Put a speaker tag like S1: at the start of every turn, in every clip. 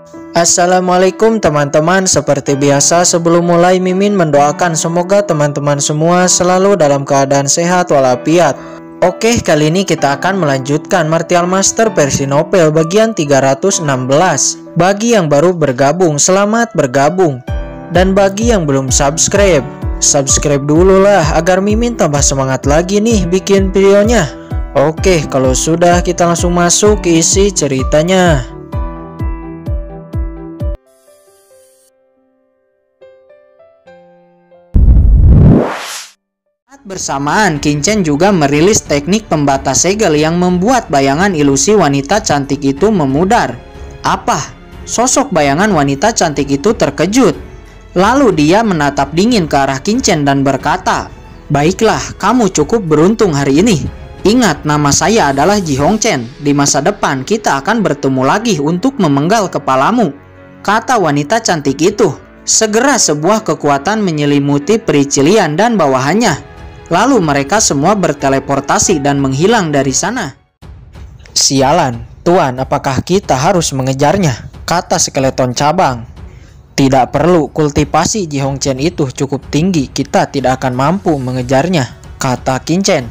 S1: Assalamualaikum teman-teman. Seperti biasa sebelum mulai Mimin mendoakan semoga teman-teman semua selalu dalam keadaan sehat walafiat. Oke, kali ini kita akan melanjutkan Martial Master versi novel bagian 316. Bagi yang baru bergabung, selamat bergabung. Dan bagi yang belum subscribe dulu lah agar Mimin tambah semangat lagi nih bikin videonya. Oke, kalau sudah kita langsung masuk ke isi ceritanya. Bersamaan, Qingchen juga merilis teknik pembatas segel yang membuat bayangan ilusi wanita cantik itu memudar. Apa? Sosok bayangan wanita cantik itu terkejut. Lalu dia menatap dingin ke arah Qingchen dan berkata, "Baiklah, kamu cukup beruntung hari ini. Ingat, nama saya adalah Ji Hongchen. Di masa depan kita akan bertemu lagi untuk memenggal kepalamu," kata wanita cantik itu. Segera sebuah kekuatan menyelimuti peri Qilian dan bawahannya. Lalu mereka semua berteleportasi dan menghilang dari sana. "Sialan, Tuan, apakah kita harus mengejarnya?" kata skeleton cabang. "Tidak perlu, kultivasi Ji Hongchen itu cukup tinggi, kita tidak akan mampu mengejarnya," kata Qingchen.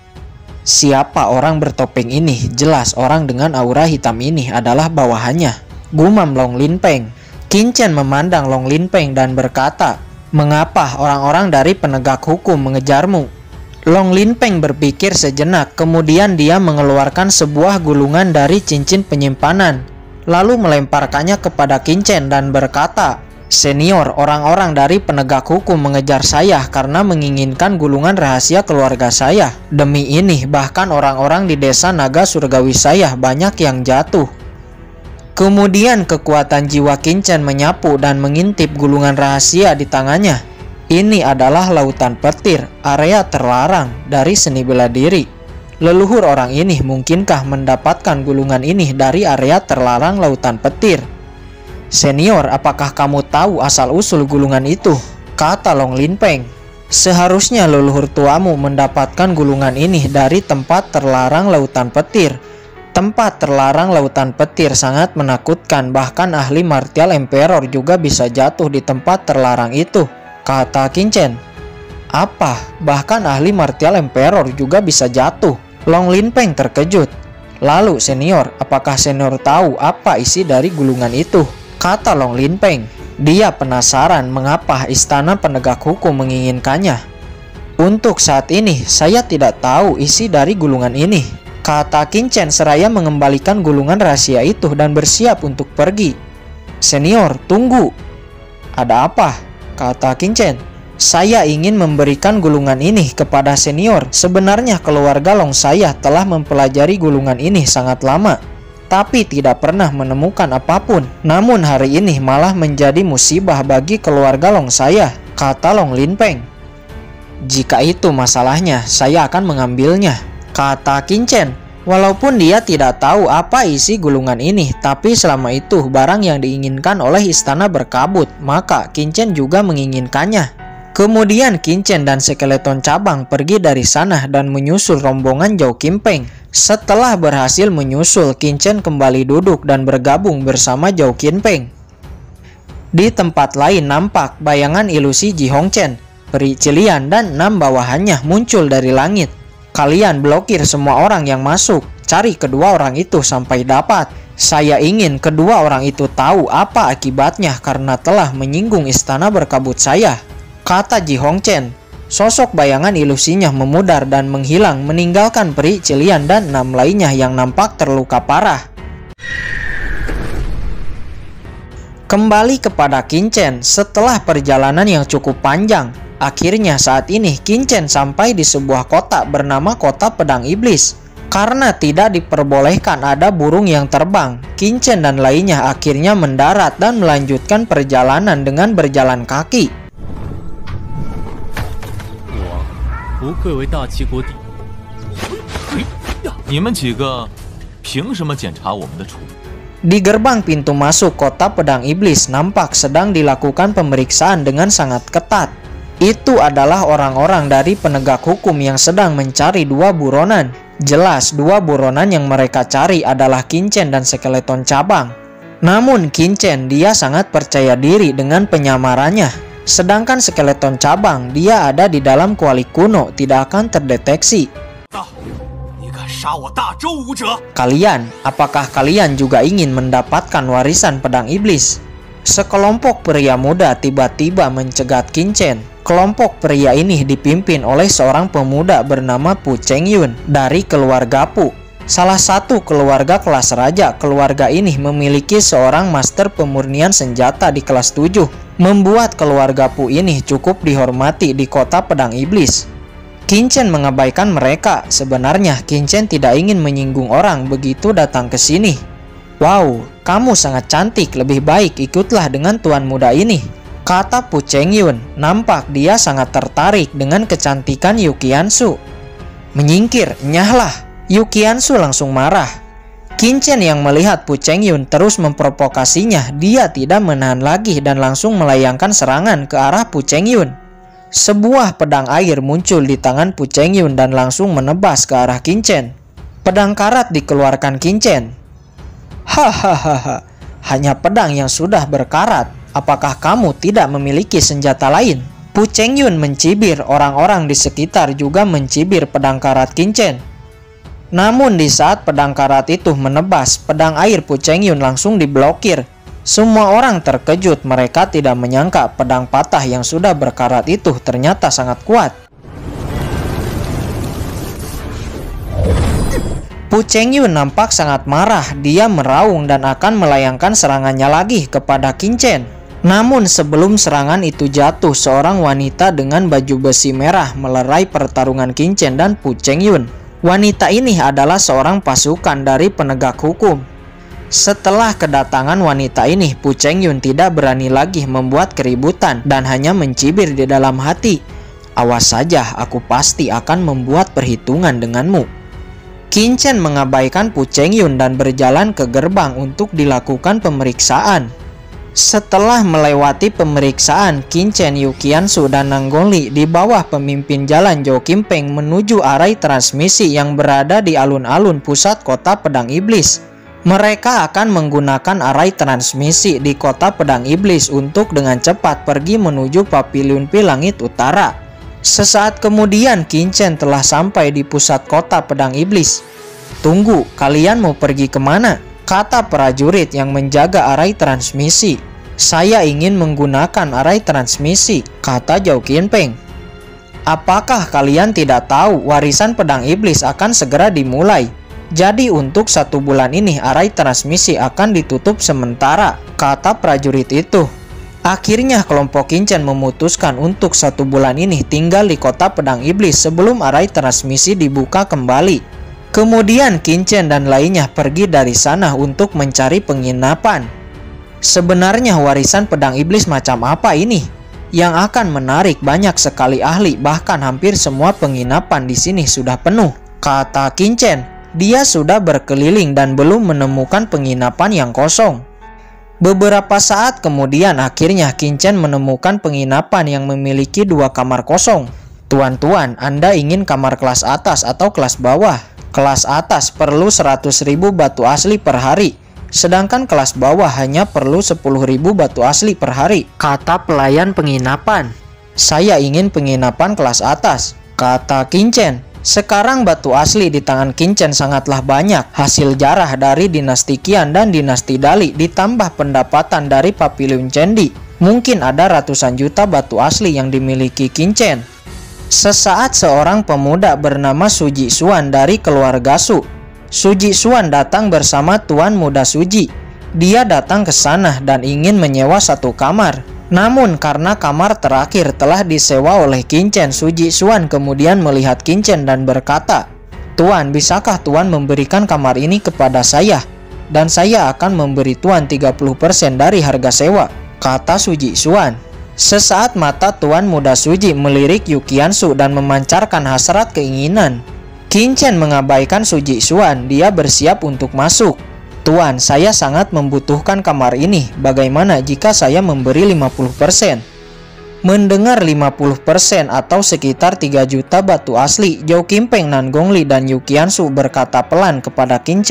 S1: "Siapa orang bertopeng ini? Jelas orang dengan aura hitam ini adalah bawahannya," gumam Long Linpeng. Qingchen memandang Long Linpeng dan berkata, "Mengapa orang-orang dari penegak hukum mengejarmu?" Long Linpeng berpikir sejenak, kemudian dia mengeluarkan sebuah gulungan dari cincin penyimpanan, lalu melemparkannya kepada Qingchen dan berkata, "Senior, orang-orang dari penegak hukum mengejar saya karena menginginkan gulungan rahasia keluarga saya. Demi ini, bahkan orang-orang di desa naga surgawi saya banyak yang jatuh." Kemudian kekuatan jiwa Qingchen menyapu dan mengintip gulungan rahasia di tangannya. Ini adalah lautan petir, area terlarang dari seni bela diri. Leluhur orang ini mungkinkah mendapatkan gulungan ini dari area terlarang lautan petir? "Senior, apakah kamu tahu asal-usul gulungan itu?" kata Long Linpeng. "Seharusnya leluhur tuamu mendapatkan gulungan ini dari tempat terlarang lautan petir. Tempat terlarang lautan petir sangat menakutkan, bahkan ahli Martial Emperor juga bisa jatuh di tempat terlarang itu," kata Qingchen. "Apa? Bahkan ahli Martial Emperor juga bisa jatuh?" Long Linpeng terkejut. "Lalu senior, apakah senior tahu apa isi dari gulungan itu?" kata Long Linpeng. Dia penasaran mengapa istana penegak hukum menginginkannya. "Untuk saat ini, saya tidak tahu isi dari gulungan ini," kata Qingchen seraya mengembalikan gulungan rahasia itu dan bersiap untuk pergi. "Senior, tunggu." "Ada apa?" kata Qingchen. "Saya ingin memberikan gulungan ini kepada senior. Sebenarnya keluarga Long saya telah mempelajari gulungan ini sangat lama, tapi tidak pernah menemukan apapun. Namun hari ini malah menjadi musibah bagi keluarga Long saya," kata Long Linpeng. "Jika itu masalahnya, saya akan mengambilnya," kata Qingchen. Walaupun dia tidak tahu apa isi gulungan ini, tapi selama itu barang yang diinginkan oleh istana berkabut, maka Qingchen juga menginginkannya. Kemudian Qingchen dan skeleton cabang pergi dari sana dan menyusul rombongan Zhao Qingpeng. Setelah berhasil menyusul, Qingchen kembali duduk dan bergabung bersama Zhao Qingpeng. Di tempat lain nampak bayangan ilusi Ji Hongchen, peri Qilian dan 6 bawahannya muncul dari langit. "Kalian blokir semua orang yang masuk. Cari kedua orang itu sampai dapat. Saya ingin kedua orang itu tahu apa akibatnya karena telah menyinggung istana berkabut saya," kata Ji Hongchen. Sosok bayangan ilusinya memudar dan menghilang, meninggalkan peri Qilian dan 6 lainnya yang nampak terluka parah. Kembali kepada Qingchen, setelah perjalanan yang cukup panjang, akhirnya saat ini Qingchen sampai di sebuah kota bernama Kota Pedang Iblis. Karena tidak diperbolehkan ada burung yang terbang, Qingchen dan lainnya akhirnya mendarat dan melanjutkan perjalanan dengan berjalan kaki. Di gerbang pintu masuk Kota Pedang Iblis nampak sedang dilakukan pemeriksaan dengan sangat ketat. Itu adalah orang-orang dari penegak hukum yang sedang mencari 2 buronan. Jelas 2 buronan yang mereka cari adalah Qingchen dan skeleton cabang. Namun Qin Chen, dia sangat percaya diri dengan penyamarannya. Sedangkan skeleton cabang, dia ada di dalam kuali kuno, tidak akan terdeteksi. Kalian, apakah kalian juga ingin mendapatkan warisan pedang iblis? Sekelompok pria muda tiba-tiba mencegat Qin Chen. Kelompok pria ini dipimpin oleh seorang pemuda bernama Pu Chengyun dari keluarga Pu. Salah satu keluarga kelas raja. Keluarga ini memiliki seorang master pemurnian senjata di kelas 7. Membuat keluarga Pu ini cukup dihormati di kota pedang iblis. Qin Chen mengabaikan mereka. Sebenarnya Qin Chen tidak ingin menyinggung orang begitu datang ke sini. Wow, kamu sangat cantik, lebih baik ikutlah dengan tuan muda ini, kata Pu Chengyun. Nampak dia sangat tertarik dengan kecantikan Yu Qiansu. Menyingkir, nyahlah. Yu Qiansu langsung marah. Qin Chen yang melihat Pu Chengyun terus memprovokasinya, dia tidak menahan lagi dan langsung melayangkan serangan ke arah Pu Chengyun. Sebuah pedang air muncul di tangan Pu Chengyun dan langsung menebas ke arah Qin Chen. Pedang karat dikeluarkan Qin Chen. Hahaha, hanya pedang yang sudah berkarat. Apakah kamu tidak memiliki senjata lain? Pu Chengyun mencibir, orang-orang di sekitar juga mencibir pedang karat Qin Chen. Namun di saat pedang karat itu menebas, pedang air Pu Chengyun langsung diblokir. Semua orang terkejut, mereka tidak menyangka pedang patah yang sudah berkarat itu ternyata sangat kuat. Pu Chengyun nampak sangat marah, dia meraung dan akan melayangkan serangannya lagi kepada Qin Chen. Namun sebelum serangan itu jatuh, seorang wanita dengan baju besi merah melerai pertarungan Qin Chen dan Pu Chengyun. Wanita ini adalah seorang pasukan dari penegak hukum. Setelah kedatangan wanita ini, Pu Chengyun tidak berani lagi membuat keributan dan hanya mencibir di dalam hati. Awas saja, aku pasti akan membuat perhitungan denganmu. Qin Chen mengabaikan Pu Chengyun dan berjalan ke gerbang untuk dilakukan pemeriksaan. Setelah melewati pemeriksaan, Qin Chen, Yu Qiansu, dan Nang Gongli di bawah pemimpin jalan Zhou Qimpeng menuju arai transmisi yang berada di alun-alun pusat kota pedang iblis. Mereka akan menggunakan arai transmisi di kota pedang iblis untuk dengan cepat pergi menuju Paviliun Pi Langit Utara. Sesaat kemudian Qin Chen telah sampai di pusat kota pedang iblis. Tunggu, kalian mau pergi kemana? Kata prajurit yang menjaga arai transmisi. Saya ingin menggunakan arai transmisi, kata Zhou Qimpeng. Apakah kalian tidak tahu warisan pedang iblis akan segera dimulai? Jadi untuk 1 bulan ini arai transmisi akan ditutup sementara, kata prajurit itu. Akhirnya kelompok Qin Chen memutuskan untuk 1 bulan ini tinggal di kota pedang iblis sebelum arai transmisi dibuka kembali. Kemudian Qin Chen dan lainnya pergi dari sana untuk mencari penginapan. Sebenarnya warisan pedang iblis macam apa ini? Yang akan menarik banyak sekali ahli, bahkan hampir semua penginapan di sini sudah penuh, kata Qin Chen. Dia sudah berkeliling dan belum menemukan penginapan yang kosong. Beberapa saat kemudian akhirnya Qin Chen menemukan penginapan yang memiliki 2 kamar kosong. Tuan-tuan, Anda ingin kamar kelas atas atau kelas bawah? Kelas atas perlu 100.000 batu asli per hari, sedangkan kelas bawah hanya perlu 10.000 batu asli per hari, kata pelayan penginapan. Saya ingin penginapan kelas atas, kata Qin Chen. Sekarang batu asli di tangan Qin Chen sangatlah banyak, hasil jarah dari dinasti Qian dan dinasti Dali ditambah pendapatan dari Paviliun Candi. Mungkin ada ratusan juta batu asli yang dimiliki Qin Chen. Sesaat seorang pemuda bernama Su Jixuan dari keluarga Su. Su Jixuan datang bersama Tuan Muda Suji. Dia datang ke sana dan ingin menyewa 1 kamar. Namun karena kamar terakhir telah disewa oleh Qin Chen, Su Jixuan kemudian melihat Qin Chen dan berkata, "Tuan, bisakah Tuan memberikan kamar ini kepada saya? Dan saya akan memberi Tuan 30% dari harga sewa," kata Su Jixuan. Sesaat mata Tuan Muda Suji melirik Yu Qiansu dan memancarkan hasrat keinginan. Qin Chen mengabaikan Su Jixuan, dia bersiap untuk masuk. "Tuan, saya sangat membutuhkan kamar ini. Bagaimana jika saya memberi 50%? Mendengar 50% atau sekitar 3 juta batu asli, Zhou Qimpeng, Nan Gongli, dan Yu Qiansu berkata pelan kepada Qin Chen.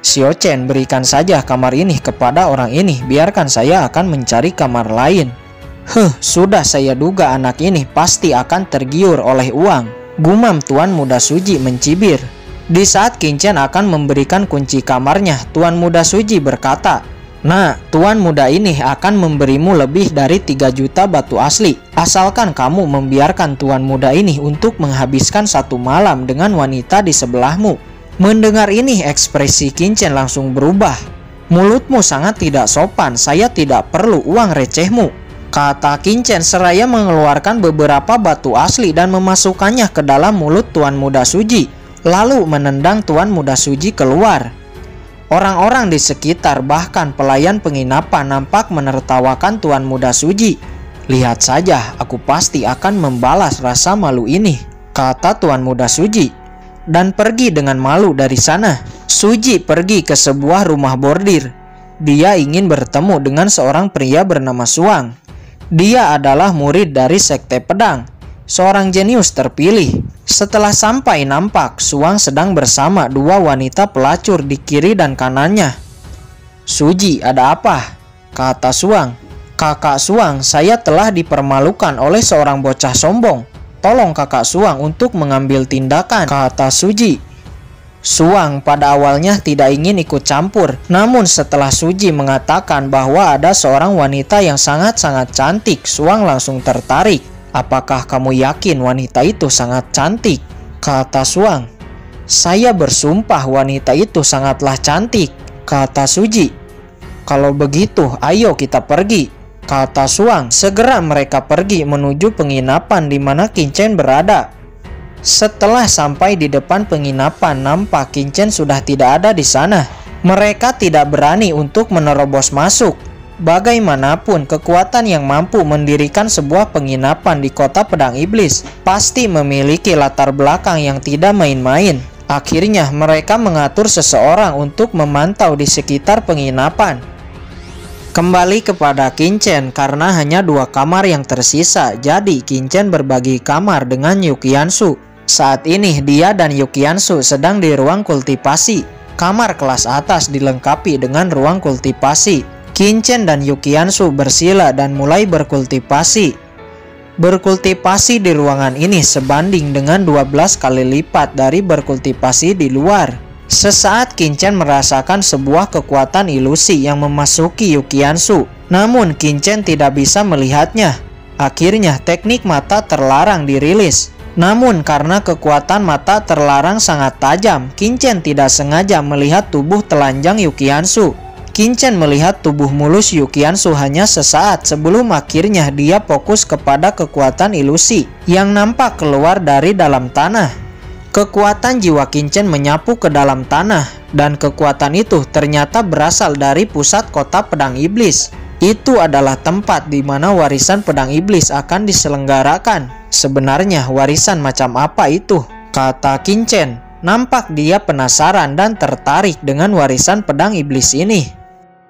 S1: Xiao Chen, berikan saja kamar ini kepada orang ini, biarkan saya akan mencari kamar lain. Sudah saya duga anak ini pasti akan tergiur oleh uang, gumam Tuan Muda Suji mencibir. Di saat Qin Chen akan memberikan kunci kamarnya, Tuan Muda Suji berkata, "Nah, Tuan Muda ini akan memberimu lebih dari 3 juta batu asli, asalkan kamu membiarkan Tuan Muda ini untuk menghabiskan 1 malam dengan wanita di sebelahmu." Mendengar ini, ekspresi Qin Chen langsung berubah. "Mulutmu sangat tidak sopan, saya tidak perlu uang recehmu," kata Qin Chen seraya mengeluarkan beberapa batu asli dan memasukkannya ke dalam mulut Tuan Muda Suji, lalu menendang Tuan Muda Suji keluar. Orang-orang di sekitar, bahkan pelayan penginapan, nampak menertawakan Tuan Muda Suji. "Lihat saja, aku pasti akan membalas rasa malu ini," kata Tuan Muda Suji, dan pergi dengan malu dari sana. Suji pergi ke sebuah rumah bordir. Dia ingin bertemu dengan seorang pria bernama Suang. Dia adalah murid dari Sekte Pedang, seorang jenius terpilih. Setelah sampai, nampak Suang sedang bersama 2 wanita pelacur di kiri dan kanannya. "Suji, ada apa?" kata Suang. "Kakak Suang, saya telah dipermalukan oleh seorang bocah sombong. Tolong kakak Suang untuk mengambil tindakan," kata Suji. Suang pada awalnya tidak ingin ikut campur, namun setelah Suji mengatakan bahwa ada seorang wanita yang sangat-sangat cantik, Suang langsung tertarik. "Apakah kamu yakin wanita itu sangat cantik?" kata Suang. "Saya bersumpah wanita itu sangatlah cantik," kata Suji. "Kalau begitu, ayo kita pergi," kata Suang. Segera mereka pergi menuju penginapan di mana Qin Chen berada. Setelah sampai di depan penginapan, nampak Qin Chen sudah tidak ada di sana. Mereka tidak berani untuk menerobos masuk. Bagaimanapun, kekuatan yang mampu mendirikan sebuah penginapan di kota pedang iblis pasti memiliki latar belakang yang tidak main-main. Akhirnya mereka mengatur seseorang untuk memantau di sekitar penginapan. Kembali kepada Qin Chen, karena hanya 2 kamar yang tersisa, jadi Qin Chen berbagi kamar dengan Yuqiansu. Saat ini dia dan Yuqiansu sedang di ruang kultivasi. Kamar kelas atas dilengkapi dengan ruang kultivasi. Qin Chen dan Yuqiansu bersila dan mulai berkultivasi. Berkultivasi di ruangan ini sebanding dengan 12 kali lipat dari berkultivasi di luar. Sesaat Qin Chen merasakan sebuah kekuatan ilusi yang memasuki Yuqiansu, namun Qin Chen tidak bisa melihatnya. Akhirnya teknik mata terlarang dirilis. Namun karena kekuatan mata terlarang sangat tajam, Qin Chen tidak sengaja melihat tubuh telanjang Yuqiansu. Qin Chen melihat tubuh mulus Yuqiansu hanya sesaat sebelum akhirnya dia fokus kepada kekuatan ilusi yang nampak keluar dari dalam tanah. Kekuatan jiwa Qin Chen menyapu ke dalam tanah, dan kekuatan itu ternyata berasal dari pusat kota pedang iblis. Itu adalah tempat di mana warisan pedang iblis akan diselenggarakan. Sebenarnya warisan macam apa itu? Kata Qin Chen. Nampak dia penasaran dan tertarik dengan warisan pedang iblis ini.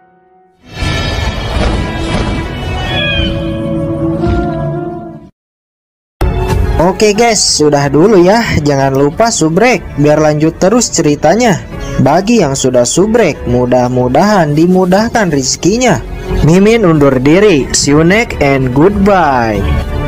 S1: Oke guys, sudah dulu ya. Jangan lupa subrek biar lanjut terus ceritanya. Bagi yang sudah subrek, mudah-mudahan dimudahkan rezekinya. Mimin undur diri. See you next and goodbye.